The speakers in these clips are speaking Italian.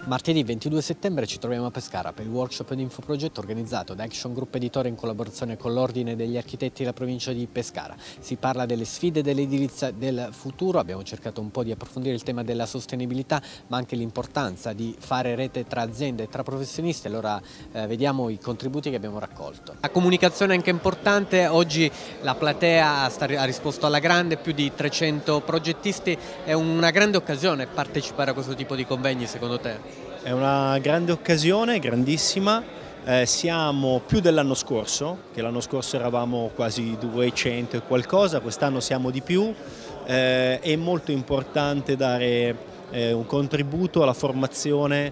Martedì 22 settembre ci troviamo a Pescara per il workshop di Infoprogetto organizzato da Action Group Editore in collaborazione con l'Ordine degli Architetti della provincia di Pescara. Si parla delle sfide dell'edilizia del futuro, abbiamo cercato un po' di approfondire il tema della sostenibilità ma anche l'importanza di fare rete tra aziende e tra professionisti. Allora vediamo i contributi che abbiamo raccolto. La comunicazione è anche importante, oggi la platea ha risposto alla grande, più di 300 progettisti, è una grande occasione partecipare a questo tipo di convegni secondo te? È una grande occasione, grandissima, siamo più dell'anno scorso, che l'anno scorso eravamo quasi 200 e qualcosa, quest'anno siamo di più, è molto importante dare un contributo alla formazione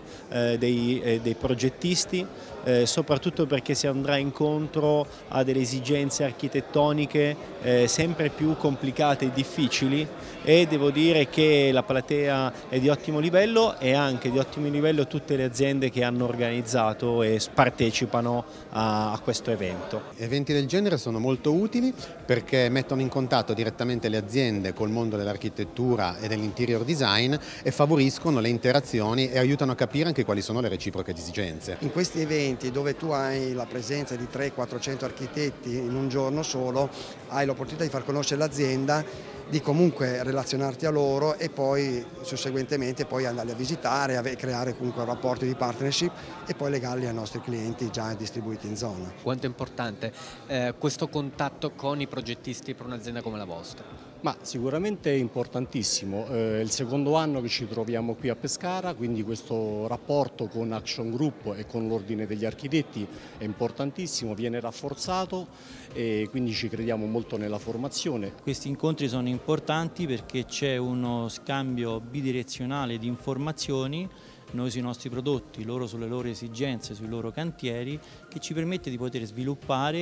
dei progettisti, soprattutto perché si andrà incontro a delle esigenze architettoniche sempre più complicate e difficili, e devo dire che la platea è di ottimo livello e anche di ottimo livello tutte le aziende che hanno organizzato e partecipano a questo evento. Eventi del genere sono molto utili perché mettono in contatto direttamente le aziende col mondo dell'architettura e dell'interior design e favoriscono le interazioni e aiutano a capire anche quali sono le reciproche esigenze. In questi eventi dove tu hai la presenza di 300-400 architetti in un giorno solo, hai l'opportunità di far conoscere l'azienda, di comunque relazionarti a loro e poi susseguentemente poi andarli a visitare, creare comunque rapporti di partnership e poi legarli ai nostri clienti già distribuiti in zona. Quanto è importante questo contatto con i progettisti per un'azienda come la vostra? Ma sicuramente è importantissimo, è il secondo anno che ci troviamo qui a Pescara, quindi questo rapporto con Action Group e con l'Ordine degli Architetti è importantissimo, viene rafforzato e quindi ci crediamo molto nella formazione. Questi incontri sono importanti perché c'è uno scambio bidirezionale di informazioni, noi sui nostri prodotti, loro sulle loro esigenze, sui loro cantieri, che ci permette di poter sviluppare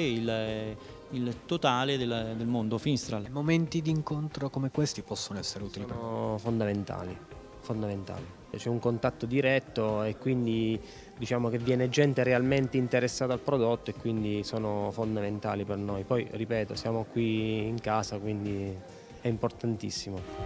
il totale del mondo Finstral. Momenti di incontro come questi possono essere utili per voi? Sono fondamentali. C'è un contatto diretto e quindi diciamo che viene gente realmente interessata al prodotto e quindi sono fondamentali per noi. Poi ripeto, siamo qui in casa, quindi è importantissimo.